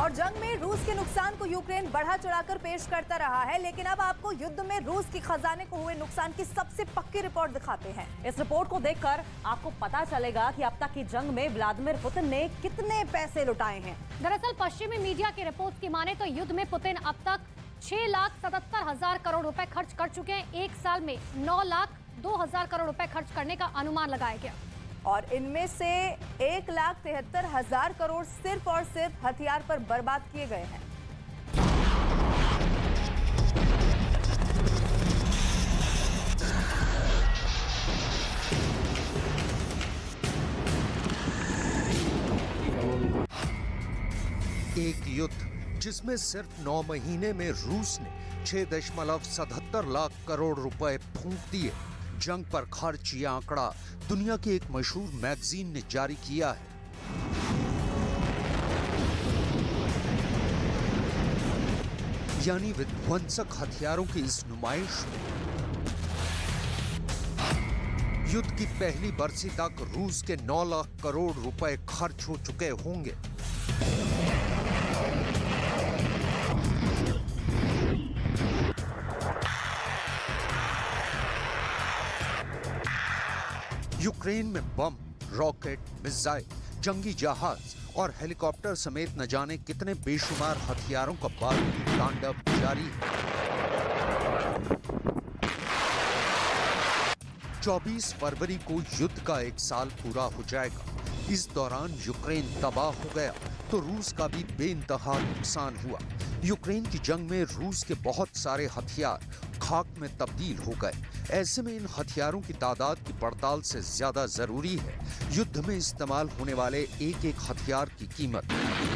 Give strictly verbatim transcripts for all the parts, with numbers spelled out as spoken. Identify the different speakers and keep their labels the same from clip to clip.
Speaker 1: और जंग में रूस के नुकसान को यूक्रेन बढ़ा चढ़ाकर पेश करता रहा है, लेकिन अब आपको युद्ध में रूस के खजाने को हुए नुकसान की सबसे पक्की रिपोर्ट दिखाते हैं।
Speaker 2: इस रिपोर्ट को देखकर आपको पता चलेगा कि अब तक की जंग में व्लादिमीर पुतिन ने कितने पैसे लुटाए हैं।
Speaker 3: दरअसल पश्चिमी मीडिया की रिपोर्ट की माने तो युद्ध में पुतिन अब तक छह लाख सतहत्तर हजार करोड़ रुपए खर्च कर चुके हैं। एक साल में नौ लाख दो हजार करोड़ रुपए खर्च करने का अनुमान लगाया गया
Speaker 1: और इनमें से एक लाख तिहत्तर हजार करोड़ सिर्फ और सिर्फ हथियार पर बर्बाद किए गए हैं।
Speaker 4: एक युद्ध जिसमें सिर्फ नौ महीने में रूस ने छह दशमलव सतहत्तर लाख करोड़ रुपए फूंक दिए। जंग पर खर्च यह आंकड़ा दुनिया की एक मशहूर मैगजीन ने जारी किया है। यानी विध्वंसक हथियारों की इस नुमाइश में युद्ध की पहली बरसी तक रूस के नौ लाख करोड़ रुपए खर्च हो चुके होंगे। यूक्रेन में बम, रॉकेट, मिसाइल, जंगी जहाज और हेलीकॉप्टर समेत न जाने कितने बेशुमार हथियारों का बारूदी तांडव जारी है। चौबीस फरवरी को युद्ध का एक साल पूरा हो जाएगा। इस दौरान यूक्रेन तबाह हो गया तो रूस का भी बेइंतहा नुकसान हुआ। यूक्रेन की जंग में रूस के बहुत सारे हथियार खाक में तब्दील हो गए। ऐसे में इन हथियारों की तादाद की पड़ताल से ज्यादा जरूरी है युद्ध में इस्तेमाल होने वाले एक एक हथियार की कीमत।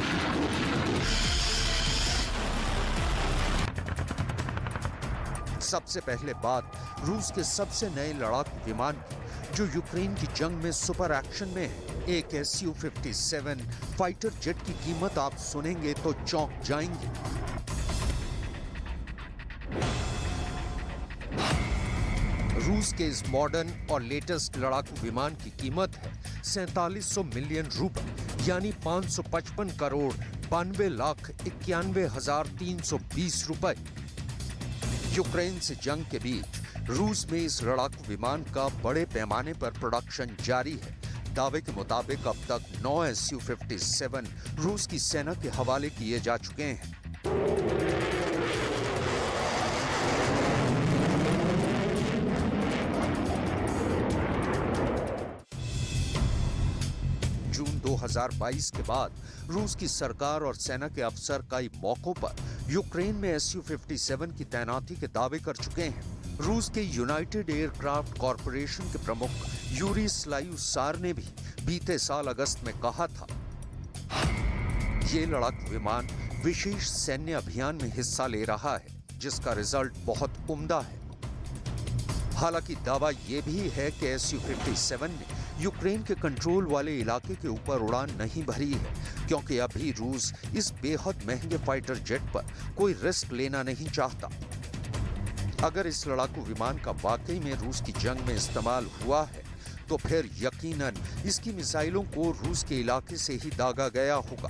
Speaker 4: सबसे पहले बात रूस के सबसे नए लड़ाकू विमान की, जो यूक्रेन की जंग में सुपर एक्शन में है। एक S U fifty seven fighter jet की कीमत आप सुनेंगे तो चौंक जाएंगे। रूस के इस मॉडर्न और लेटेस्ट लड़ाकू विमान की कीमत है सैतालीस सौ मिलियन रुपए, यानी पाँच सौ पचपन करोड़ बानवे लाख इक्यानवे हजार तीन सौ बीस रुपए। यूक्रेन से जंग के बीच रूस में इस लड़ाकू विमान का बड़े पैमाने पर प्रोडक्शन जारी है। दावे के मुताबिक अब तक नौ एस यू फिफ्टी सेवन रूस की सेना के हवाले किए जा चुके हैं। जून दो हज़ार बाईस के बाद रूस की सरकार और सेना के अफसर कई मौकों पर यूक्रेन में एस यू फिफ्टी सेवन की तैनाती के दावे कर चुके हैं। रूस के यूनाइटेड एयरक्राफ्ट कॉरपोरेशन के प्रमुख यूरी स्लायुसार ने भी बीते साल अगस्त में कहा था, ये लड़ाकू विमान विशेष सैन्य अभियान में हिस्सा ले रहा है जिसका रिजल्ट बहुत उम्दा है। हालांकि दावा यह भी है कि एस यू फिफ्टी सेवन ने यूक्रेन के कंट्रोल वाले इलाके के ऊपर उड़ान नहीं भरी है, क्योंकि अभी रूस इस बेहद महंगे फाइटर जेट पर कोई रिस्क लेना नहीं चाहता। अगर इस लड़ाकू विमान का वाकई में रूस की जंग में इस्तेमाल हुआ है तो फिर यकीनन इसकी मिसाइलों को रूस के इलाके से ही दागा गया होगा।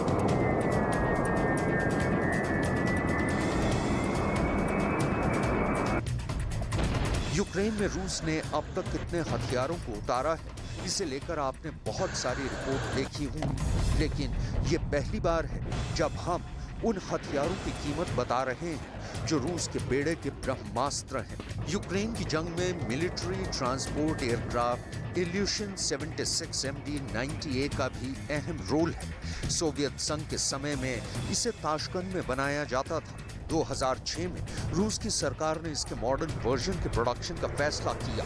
Speaker 4: यूक्रेन में रूस ने अब तक कितने हथियारों को उतारा है, इसे लेकर आपने बहुत सारी रिपोर्ट देखी होंगी, लेकिन ये पहली बार है जब हम उन हथियारों की कीमत बता रहे हैं जो रूस के बेड़े के ब्रह्मास्त्र हैं। यूक्रेन की जंग में मिलिट्री ट्रांसपोर्ट एयरक्राफ्ट इल्यूशन छिहत्तर एम डी नब्बे ए का भी अहम रोल है। सोवियत संघ के समय में इसे ताशकंद में बनाया जाता था। दो हज़ार छह में रूस की सरकार ने इसके मॉडर्न वर्जन के प्रोडक्शन का फैसला किया।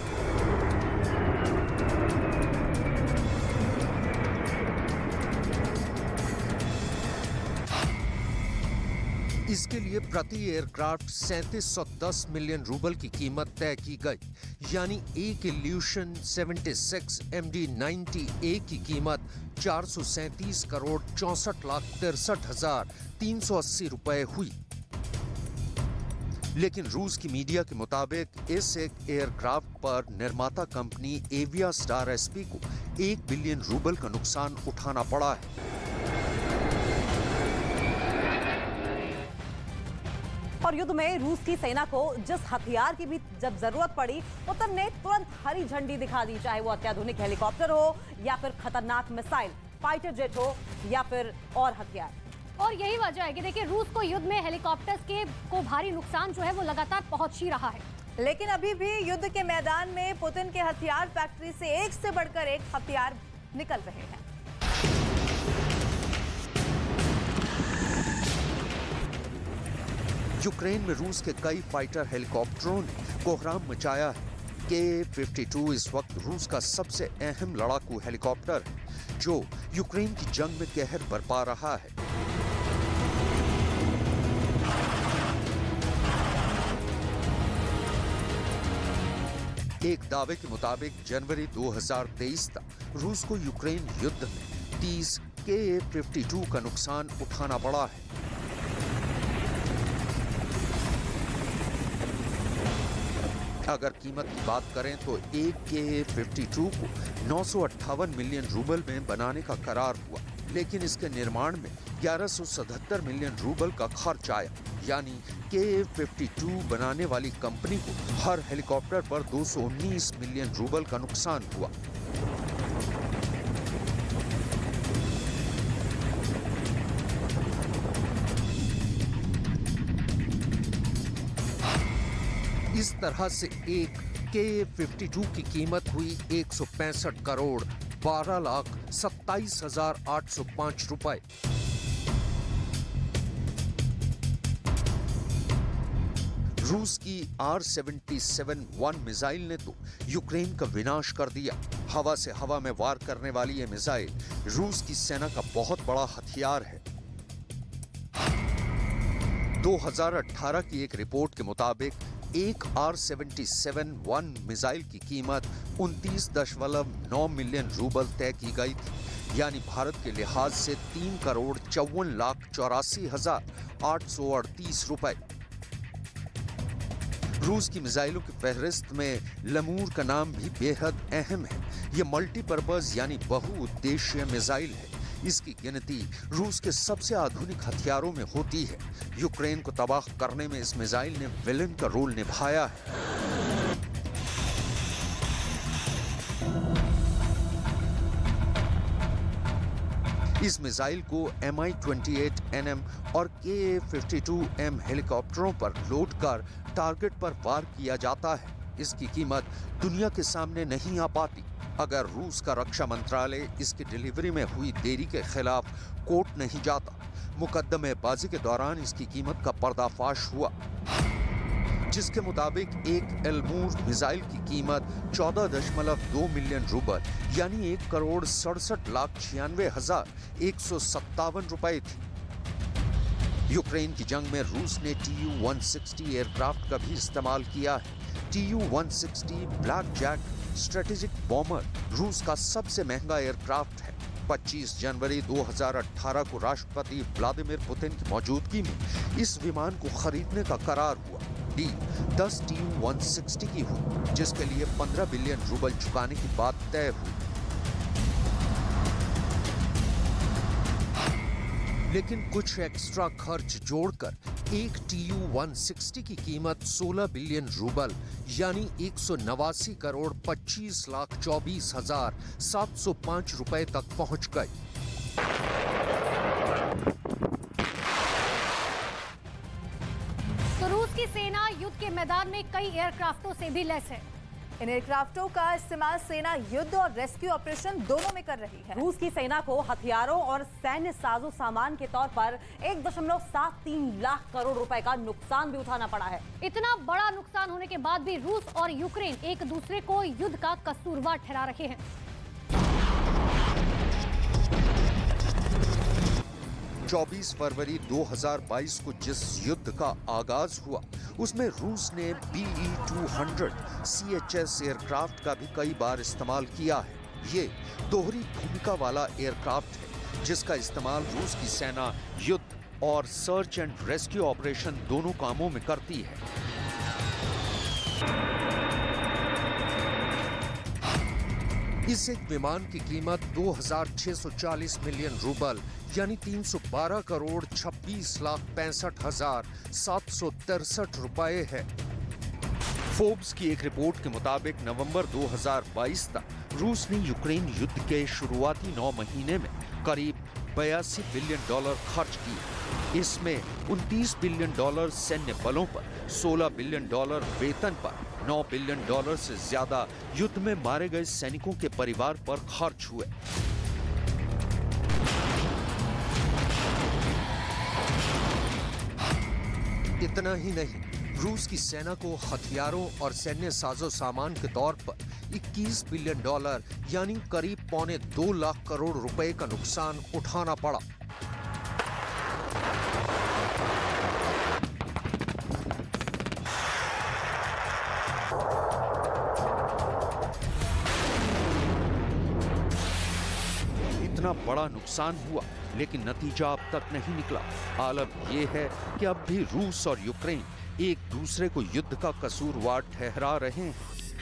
Speaker 4: इसके लिए प्रति एयरक्राफ्ट सैंतीस सौ दस मिलियन रूबल की कीमत तय की गई, यानी एक इल्यूशन छिहत्तर एम डी नब्बे ए की कीमत चार सौ सैंतीस करोड़ चौसठ लाख तिरसठ हजार तीन सौ अस्सी रुपए हुई। लेकिन रूस की मीडिया के मुताबिक इस एक एयरक्राफ्ट पर निर्माता कंपनी एविया स्टार एसपी को एक बिलियन रूबल का नुकसान उठाना पड़ा है।
Speaker 2: और युद्ध में रूस की सेना को जिस हथियार की भी जब जरूरत पड़ी, पुतिन ने तुरंत हरी झंडी दिखा दी, चाहे वो अत्याधुनिक हेलीकॉप्टर हो या फिर खतरनाक मिसाइल, फाइटर जेट हो या फिर और हथियार।
Speaker 3: और यही वजह है कि देखिए रूस को युद्ध में हेलीकॉप्टर्स के को भारी नुकसान जो है वो लगातार पहुंच ही रहा है।
Speaker 1: लेकिन अभी भी युद्ध के मैदान में पुतिन के हथियार फैक्ट्री से एक से बढ़कर एक हथियार निकल रहे हैं।
Speaker 4: यूक्रेन में रूस के कई फाइटर हेलीकॉप्टरों ने कोहराम मचाया है। के फिफ्टी टू इस वक्त रूस का सबसे अहम लड़ाकू हेलीकॉप्टर है, जो यूक्रेन की जंग में कहर बरपा रहा है। एक दावे के मुताबिक जनवरी दो हज़ार तेईस तक रूस को यूक्रेन युद्ध में तीस के फिफ्टी टू का नुकसान उठाना पड़ा है। अगर कीमत की बात करें तो एक के फिफ्टी टू को नौ सौ अट्ठावन मिलियन रूबल में बनाने का करार हुआ, लेकिन इसके निर्माण में ग्यारह सौ सतहत्तर मिलियन रूबल का खर्च आया। यानी के फिफ्टी टू बनाने वाली कंपनी को हर हेलीकॉप्टर पर दो सौ उन्नीस मिलियन रूबल का नुकसान हुआ। इस तरह से एक के फिफ्टी टू की कीमत हुई एक सौ पैंसठ करोड़ बारह लाख सत्ताईस हजार आठ सौ पांच रुपए। रूस की R seventy seven one missile ने तो यूक्रेन का विनाश कर दिया। हवा से हवा में वार करने वाली ये मिसाइल रूस की सेना का बहुत बड़ा हथियार है। दो हज़ार अठारह की एक रिपोर्ट के मुताबिक एक R seventy seven one missile की कीमत उनतीस दशमलव नौ मिलियन रूबल तय की गई थी, यानी भारत के लिहाज से तीन करोड़ चौवन लाख चौरासी हजार आठ सौ अड़तीस रुपए। रूस की मिसाइलों की फहरिस्त में लमूर का नाम भी बेहद अहम है। यह मल्टीपर्पज यानी बहुउद्देशीय मिसाइल है। इसकी गिनती रूस के सबसे आधुनिक हथियारों में होती है। यूक्रेन को तबाह करने में इस मिसाइल ने विलेन का रोल निभाया है। इस मिसाइल को M I twenty eight N M और के फिफ्टी टू एम हेलीकॉप्टरों पर लोड कर टारगेट पर वार किया जाता है। इसकी कीमत दुनिया के सामने नहीं आ पाती अगर रूस का रक्षा मंत्रालय इसकी डिलीवरी में हुई देरी के खिलाफ कोर्ट नहीं जाता। मुकदमेबाजी के दौरान इसकी कीमत का पर्दाफाश हुआ, जिसके मुताबिक एक एलमूर मिसाइल की कीमत चौदह दशमलव दो मिलियन रूबल यानी एक करोड़ सड़सठ लाख छियानवे हजार एक सौ सत्तावन रुपए थी। यूक्रेन की जंग में रूस ने T U one sixty aircraft का भी इस्तेमाल किया है। T U one sixty black jack strategic bomber रूस का सबसे महंगा एयरक्राफ्ट है। पच्चीस जनवरी दो हज़ार अठारह को राष्ट्रपति व्लादिमीर पुतिन की मौजूदगी में इस विमान को खरीदने का करार हुआ। डील दस टी यू वन सिक्सटी की हुई, जिसके लिए पंद्रह बिलियन रूबल चुकाने की बात तय हुई। लेकिन कुछ एक्स्ट्रा खर्च जोड़कर एक टी यू वन सिक्सटी की कीमत सोलह बिलियन रूबल यानी एक सौ नवासी करोड़ पच्चीस लाख चौबीस हजार सात सौ पांच रुपए तक पहुंच गई।
Speaker 3: तो रूस की सेना युद्ध के मैदान में कई एयरक्राफ्टों से भी लैस है।
Speaker 1: इन एयरक्राफ्टों का इस्तेमाल सेना युद्ध और रेस्क्यू ऑपरेशन दोनों में कर रही है।
Speaker 2: रूस की सेना को हथियारों और सैन्य साजो सामान के तौर पर एक दशमलव सात तीन लाख करोड़ रुपए का नुकसान भी उठाना पड़ा है।
Speaker 3: इतना बड़ा नुकसान होने के बाद भी रूस और यूक्रेन एक दूसरे को युद्ध का कसूरवार ठहरा रहे हैं।
Speaker 4: चौबीस फरवरी दो हज़ार बाईस को जिस युद्ध का आगाज हुआ उसमें रूस ने B E two hundred C H S aircraft का भी कई बार इस्तेमाल किया है। ये दोहरी भूमिका वाला एयरक्राफ्ट है जिसका इस्तेमाल रूस की सेना युद्ध और सर्च एंड रेस्क्यू ऑपरेशन दोनों कामों में करती है। इस एक विमान की कीमत दो हज़ार छह सौ चालीस मिलियन रूबल यानी तीन सौ बारह करोड़ छब्बीस लाख पैंसठ हजार सात सौ तिरसठ रुपए है। फोर्ब्स की एक रिपोर्ट के मुताबिक नवंबर दो हज़ार बाईस तक रूस ने यूक्रेन युद्ध के शुरुआती नौ महीने में करीब बयासी बिलियन डॉलर खर्च किए। इसमें उनतीस बिलियन डॉलर सैन्य बलों पर, सोलह बिलियन डॉलर वेतन पर, नौ बिलियन डॉलर से ज्यादा युद्ध में मारे गए सैनिकों के परिवार पर खर्च हुए। इतना ही नहीं, रूस की सेना को हथियारों और सैन्य साजो सामान के तौर पर इक्कीस बिलियन डॉलर यानी करीब पौने दो लाख करोड़ रुपए का नुकसान उठाना पड़ा। इतना बड़ा नुकसान हुआ लेकिन नतीजा अब तक नहीं निकला। आलम यह है कि अब भी रूस और यूक्रेन एक दूसरे को युद्ध का कसूरवार ठहरा रहे हैं।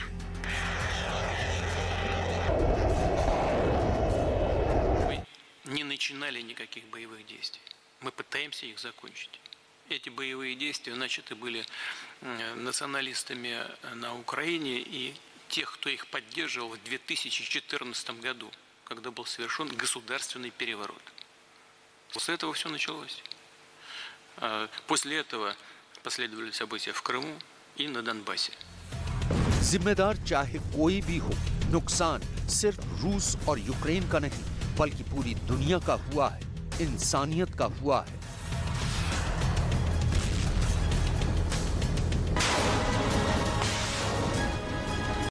Speaker 5: Мы не начинали никаких боевых действий. Мы пытаемся их закончить. Эти боевые действия начаты были националистами на Украине и тех, кто их поддерживал в две тысячи четырнадцатом году, когда был совершен государственный переворот. После этого все началось. После этого последовали события в Крыму и на Донбассе.
Speaker 4: जिम्मेदार चाहे कोई भी हो, नुकसान सिर्फ रूस और यूक्रेन का नहीं बल्कि पूरी दुनिया का हुआ है, इंसानियत का हुआ है।